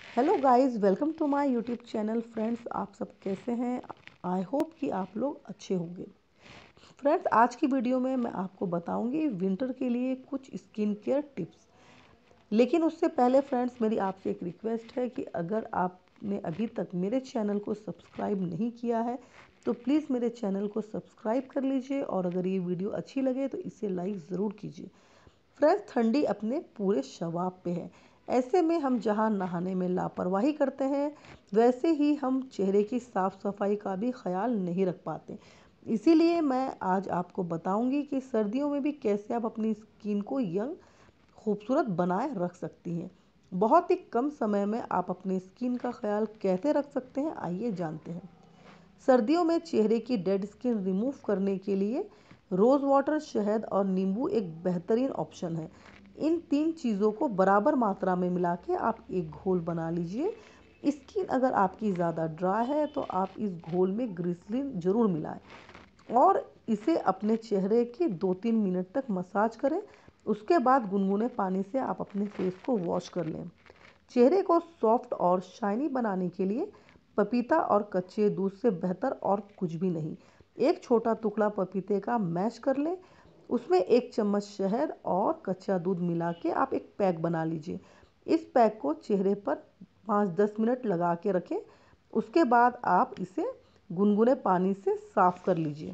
Hello guys, welcome to my YouTube channel. Friends, आप सब कैसे हैं? आई होप कि आप लोग अच्छे होंगे। फ्रेंड्स, आज की वीडियो में मैं आपको बताऊंगी विंटर के लिए कुछ स्किन केयर टिप्स। लेकिन उससे पहले फ्रेंड्स, मेरी आपसे एक रिक्वेस्ट है कि अगर आपने अभी तक मेरे चैनल को सब्सक्राइब नहीं किया है तो प्लीज़ मेरे चैनल को सब्सक्राइब कर लीजिए और अगर ये वीडियो अच्छी लगे तो इसे लाइक ज़रूर कीजिए। फ्रेंड्स, ठंडी अपने पूरे शवाब पे है। ऐसे में हम जहां नहाने में लापरवाही करते हैं, वैसे ही हम चेहरे की साफ सफाई का भी ख्याल नहीं रख पाते। इसीलिए मैं आज आपको बताऊंगी कि सर्दियों में भी कैसे आप अपनी स्किन को यंग खूबसूरत बनाए रख सकती हैं। बहुत ही कम समय में आप अपनी स्किन का ख्याल कैसे रख सकते हैं, आइए जानते हैं। सर्दियों में चेहरे की डेड स्किन रिमूव करने के लिए रोज़ वाटर, शहद और नींबू एक बेहतरीन ऑप्शन है। इन तीन चीज़ों को बराबर मात्रा में मिला के आप एक घोल बना लीजिए। स्किन अगर आपकी ज़्यादा ड्राई है तो आप इस घोल में ग्लिसरीन ज़रूर मिलाएं और इसे अपने चेहरे के 2-3 मिनट तक मसाज करें। उसके बाद गुनगुने पानी से आप अपने फेस को वॉश कर लें। चेहरे को सॉफ्ट और शाइनी बनाने के लिए पपीता और कच्चे दूध से बेहतर और कुछ भी नहीं। एक छोटा टुकड़ा पपीते का मैश कर लें, उसमें 1 चम्मच शहद और कच्चा दूध मिला के आप एक पैक बना लीजिए। इस पैक को चेहरे पर 5-10 मिनट लगा के रखें। उसके बाद आप इसे गुनगुने पानी से साफ कर लीजिए।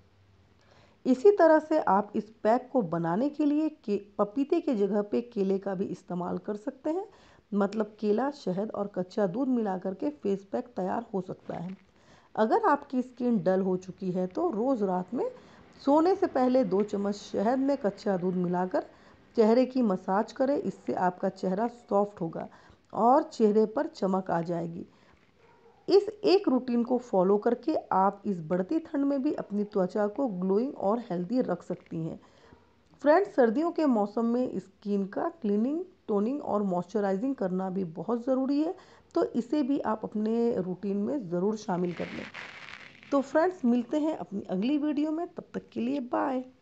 इसी तरह से आप इस पैक को बनाने के लिए पपीते की जगह पे केले का भी इस्तेमाल कर सकते हैं। मतलब केला, शहद और कच्चा दूध मिला करके फेस पैक तैयार हो सकता है। अगर आपकी स्किन डल हो चुकी है तो रोज़ रात में सोने से पहले 2 चम्मच शहद में कच्चा दूध मिलाकर चेहरे की मसाज करें। इससे आपका चेहरा सॉफ्ट होगा और चेहरे पर चमक आ जाएगी। इस एक रूटीन को फॉलो करके आप इस बढ़ती ठंड में भी अपनी त्वचा को ग्लोइंग और हेल्दी रख सकती हैं। फ्रेंड्स, सर्दियों के मौसम में स्किन का क्लीनिंग, टोनिंग और मॉइस्चराइजिंग करना भी बहुत ज़रूरी है, तो इसे भी आप अपने रूटीन में ज़रूर शामिल कर लें। तो फ्रेंड्स, मिलते हैं अपनी अगली वीडियो में, तब तक के लिए बाय।